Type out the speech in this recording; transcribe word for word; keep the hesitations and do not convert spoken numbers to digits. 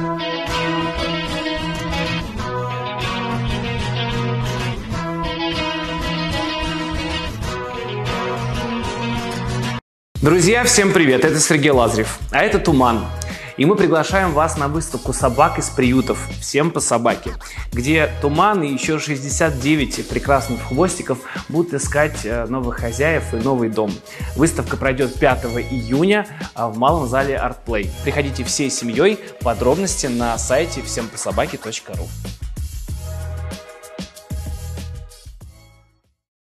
Друзья, всем привет! Это Сергей Лазарев, а это Туман. И мы приглашаем вас на выставку собак из приютов «Всем по собаке», где Туман и еще шестьдесят девять прекрасных хвостиков будут искать новых хозяев и новый дом. Выставка пройдет пятого июня в малом зале Art Play. Приходите всей семьей, подробности на сайте всем по собаке точка ру.